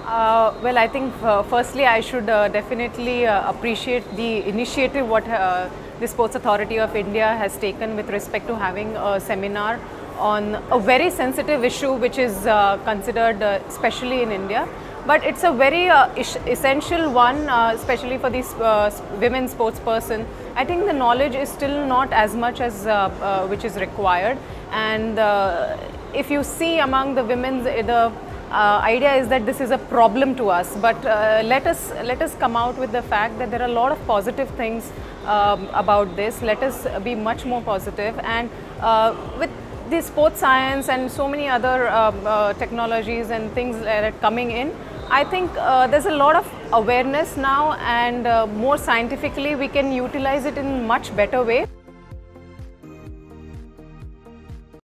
Well, I think firstly I should definitely appreciate the initiative what the Sports Authority of India has taken with respect to having a seminar on a very sensitive issue which is considered especially in India. But it's a very essential one, especially for these women sports person. I think the knowledge is still not as much as which is required, and if you see among the women, the idea is that this is a problem to us, but let us come out with the fact that there are a lot of positive things about this. Let us be much more positive, and with the sports science and so many other technologies and things that are coming in, I think there's a lot of awareness now, and more scientifically we can utilize it in much better way.